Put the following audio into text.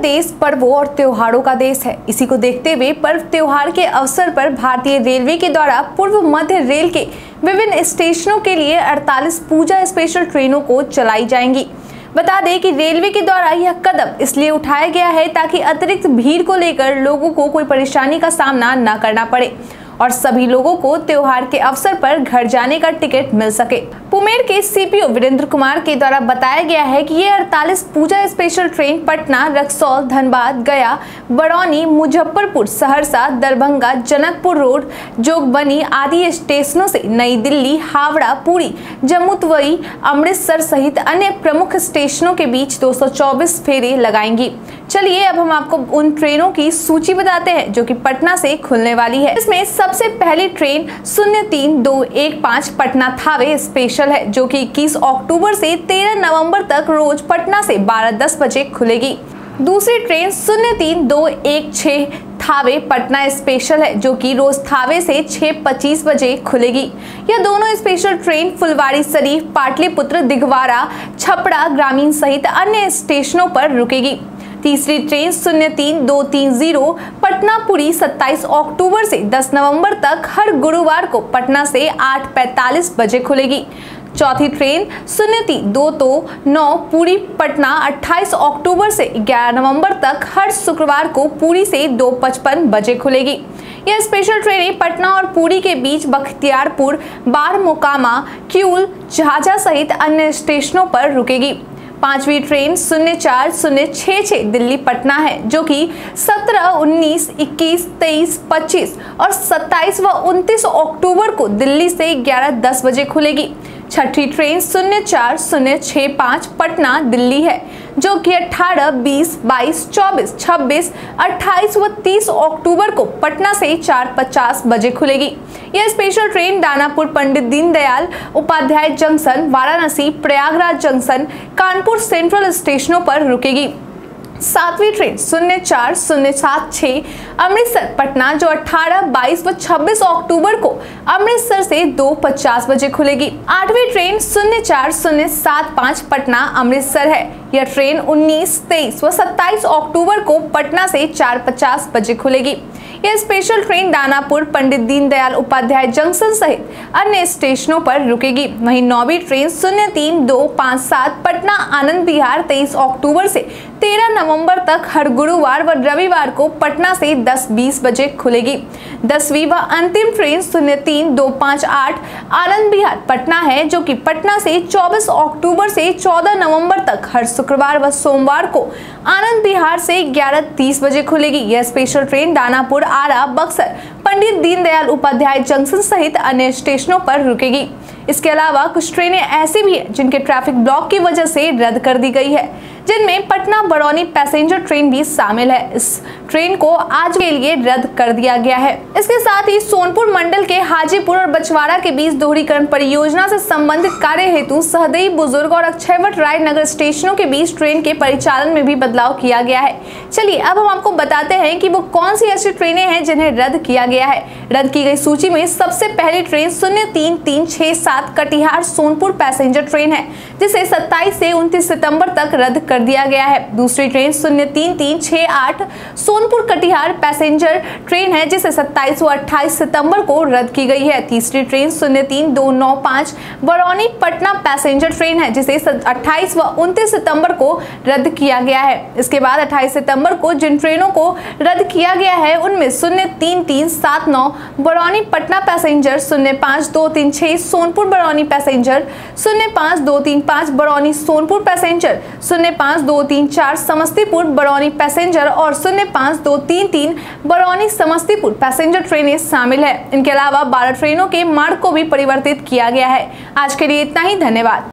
देश पर्वों और त्योहारों का देश है। इसी को देखते हुए पर्व त्योहार के अवसर पर भारतीय रेलवे के द्वारा पूर्व मध्य रेल के विभिन्न स्टेशनों के लिए 48 पूजा स्पेशल ट्रेनों को चलाई जाएंगी। बता दें कि रेलवे के द्वारा यह कदम इसलिए उठाया गया है ताकि अतिरिक्त भीड़ को लेकर लोगों को कोई परेशानी का सामना न करना पड़े और सभी लोगों को त्योहार के अवसर पर घर जाने का टिकट मिल सके। पुमेर के सीपीओ वीरेंद्र कुमार के द्वारा बताया गया है कि ये 48 puja special train Patna, Raxaul, Dhanbad, Gaya, Barauni, Muzaffarpur, Saharsa, Darbhanga, Janakpur road, Jogbani आदि स्टेशनों से नई दिल्ली, हावड़ा, पुरी, जम्मूतवी, अमृतसर सहित अन्य प्रमुख स्टेशनों के बीच 224 फेरे लगाएंगी। चलिए अब हम आपको उन ट्रेनों की सूची बताते हैं जो कि पटना से खुलने वाली है। इसमें सबसे पहली ट्रेन 03215 पटना थावे स्पेशल है जो कि 21 अक्टूबर से 13 नवंबर तक रोज पटना से 12:10 बजे खुलेगी। दूसरी ट्रेन 03216 थावे पटना स्पेशल है जो कि रोज थावे से 6:25 बजे खुलेगी। यह दोनों स्पेशल ट्रेन फुलवारी शरीफ, पाटलिपुत्र, दिघवारा, छपरा ग्रामीण सहित अन्य स्टेशनों पर रुकेगी। तीसरी ट्रेन 03230 पटना पुरी 27 अक्टूबर से 10 नवंबर तक हर गुरुवार को पटना से 8:45 बजे खुलेगी। चौथी ट्रेन 03229 पुरी पटना 28 अक्टूबर से 11 नवंबर तक हर शुक्रवार को पुरी से 2:55 बजे खुलेगी। यह स्पेशल ट्रेनें पटना और पुरी के बीच बख्तियारपुर, बारमोकामा, किऊल, झाझा सहित अन्य स्टेशनों पर रुकेगी। पांचवी ट्रेन 04066 दिल्ली पटना है जो कि 17, 19, 21, 23, 25 और 27 व 29 अक्टूबर को दिल्ली से 11:10 बजे खुलेगी। छठी ट्रेन 04065 पटना दिल्ली है जो कि 18, 20, 22, 24, 26, 28 व 30 अक्टूबर को पटना से 4:50 बजे खुलेगी। यह special train Danapur, Pandit Deendayal Upadhyay junction, Varanasi, Prayagraj junction, Kanpur central स्टेशनों पर रुकेगी। सातवीं ट्रेन 04076 अमृतसर पटना जो 18, 22 व 26 अक्टूबर को अमृतसर से 2:50 बजे खुलेगी। आठवीं ट्रेन 04075 पटना अमृतसर है। यह ट्रेन 19, 23 व 27 अक्टूबर को पटना से 4:50 बजे खुलेगी। यह special train Danapur, Pandit Deendayal Upadhyay junction सहित अन्य स्टेशनों पर रुकेगी। वहीं नौवीं ट्रेन 03257 पटना आनंद विहार 23 अक्टूबर से 13 नवंबर तक हर गुरुवार व रविवार को पटना से 10:20 बजे खुलेगी। 10वीं व अंतिम ट्रेन 03258 आनंद विहार पटना है जो कि पटना से 24 अक्टूबर से 14 नवंबर तक हर शुक्रवार व सोमवार को आनंद विहार से 11:30 बजे खुलेगी। यह special train Danapur, Ara, Buxar, Pandit Deendayal Upadhyay junction सहित अन्य स्टेशनों पर रुकेगी। इसके अलावा कुछ ट्रेनें ऐसी भी हैं जिनके ट्रैफिक ब्लॉक की वजह से रद्द कर दी गई है, जिनमें पटना बरौनी पैसेंजर ट्रेन भी शामिल है। इस ट्रेन को आज के लिए रद्द कर दिया गया है। इसके साथ ही सोनपुर मंडल के हाजीपुर और बछवाड़ा के बीच दोहरीकरण परियोजना से संबंधित कार्य हेतु सहदेई, बुजुर्ग और अक्षयवट राय नगर स्टेशनों के बीच ट्रेन के परिचालन में भी बदलाव किया गया है। चलिए अब हम आपको बताते हैं कि वो कौन सी ऐसी ट्रेनें हैं जिन्हें रद्द किया गया है। रद्द की गई सूची में सबसे पहली train 03367 Katihar Sonpur passenger train है जिसे 27 से 29 सितंबर तक रद्द कर दिया गया है। दूसरी train 03368 Sonpur Katihar passenger train है जिसे 27 व 28 सितंबर को रद्द की गई है। तीसरी train 03295 Barauni Patna passenger train है जिसे 28 व 29 सितंबर को रद्द किया गया है। इसके बाद 28 सितंबर को जिन ट्रेनों को रद्द किया गया है उनमें 03379 Barauni Patna passenger, 05236 Sonpur Barauni passenger, 05235 Barauni Sonpur passenger, 05234 Samastipur Barauni passenger और 05233 बरौनी समस्तीपुर पैसेंजर ट्रेनें शामिल है। इनके अलावा 12 ट्रेनों के मार्ग को भी परिवर्तित किया गया है। आज के लिए इतना ही, धन्यवाद।